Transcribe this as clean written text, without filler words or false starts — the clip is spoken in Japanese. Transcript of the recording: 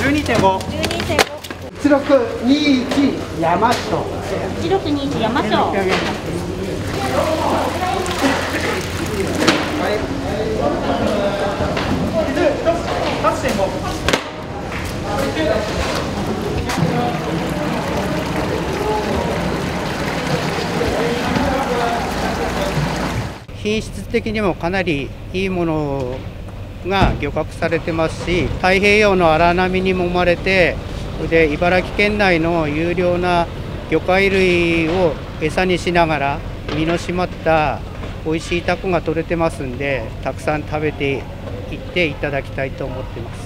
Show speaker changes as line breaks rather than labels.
12.5。
1621山椒。
1621山椒。
8.5。
品質的にもかなりいいものが漁獲されてますし、太平洋の荒波に揉まれて、で茨城県内の優良な魚介類を餌にしながら身の締まった美味しいタコが取れてますんで、たくさん食べていっていただきたいと思ってます。